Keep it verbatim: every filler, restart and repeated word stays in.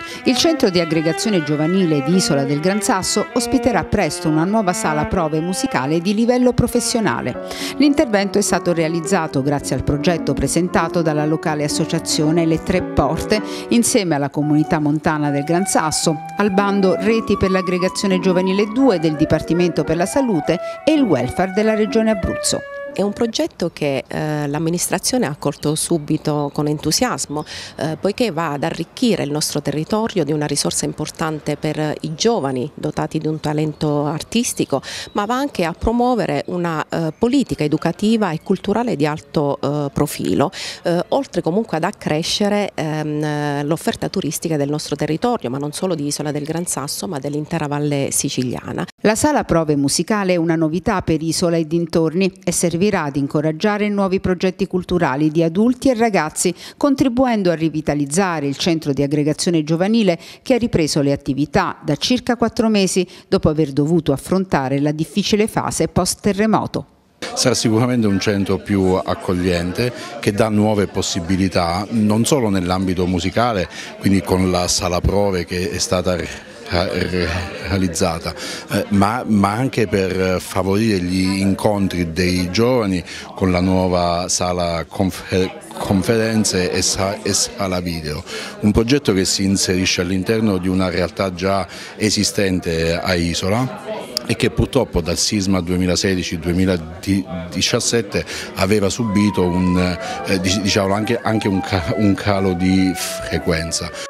Il centro di aggregazione giovanile di Isola del Gran Sasso ospiterà presto una nuova sala prove musicale di livello professionale. L'intervento è stato realizzato grazie al progetto presentato dalla locale associazione Le Tre Porte insieme alla comunità montana del Gran Sasso, al bando Reti per l'aggregazione giovanile due del Dipartimento per la Salute e il welfare della Regione Abruzzo. È un progetto che eh, l'amministrazione ha accolto subito con entusiasmo, eh, poiché va ad arricchire il nostro territorio di una risorsa importante per i giovani dotati di un talento artistico, ma va anche a promuovere una eh, politica educativa e culturale di alto eh, profilo, eh, oltre comunque ad accrescere ehm, l'offerta turistica del nostro territorio, ma non solo di Isola del Gran Sasso, ma dell'intera Valle Siciliana. La sala prove musicale è una novità per Isola e dintorni e servirà ad incoraggiare nuovi progetti culturali di adulti e ragazzi, contribuendo a rivitalizzare il centro di aggregazione giovanile che ha ripreso le attività da circa quattro mesi dopo aver dovuto affrontare la difficile fase post-terremoto. Sarà sicuramente un centro più accogliente che dà nuove possibilità non solo nell'ambito musicale, quindi con la sala prove che è stata realizzata, eh, ma, ma anche per favorire gli incontri dei giovani con la nuova sala confer conferenze e, sa e sala video, un progetto che si inserisce all'interno di una realtà già esistente a Isola e che purtroppo dal sisma duemilasedici duemiladiciassette aveva subito un, eh, diciamo anche, anche un, ca un calo di frequenza.